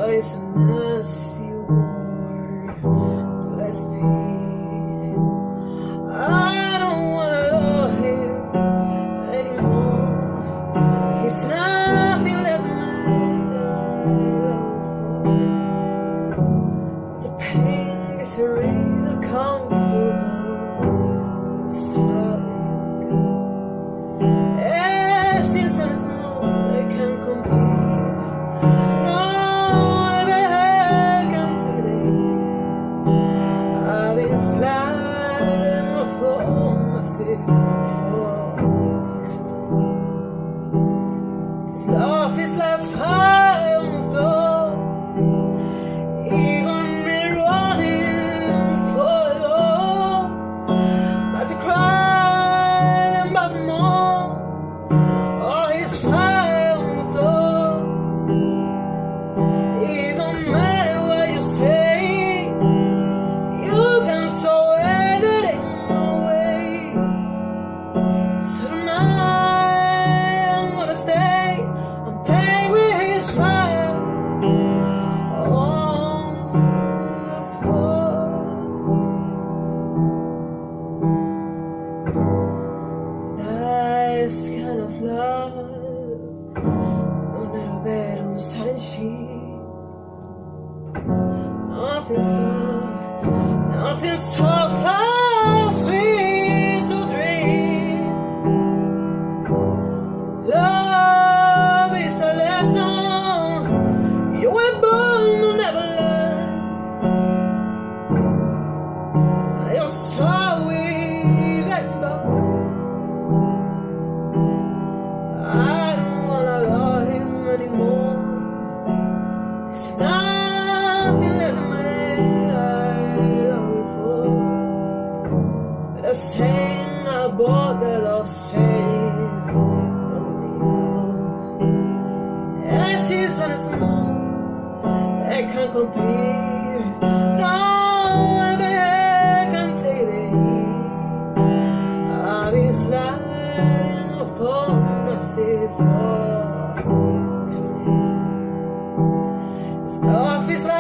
is a nasty word to speak. I don't wanna love him anymore. He's nothing like the man I love before. The pain is really comfortable. Since I'm small, I can't compete. No, I can't today. I've been sliding off all myself for this love is like fire on the floor. He got me running for it all, but to cry and bother more. Fire on the floor. It don't matter what you say, you can show it in no way. So tonight I'm gonna stay and play with his fire on the floor. That's kind of love. No matter bed on sunshine, nothing so far sweet to dream. Love is a lesson you were born to never learn. I saw we back to back. I don't wanna love him anymore. It's nothing like the man I love before. But I sang about that I'll say and she's on a small, I can't compare. No, I can't take the heat. I've been sliding off all myself for this flame. This love is like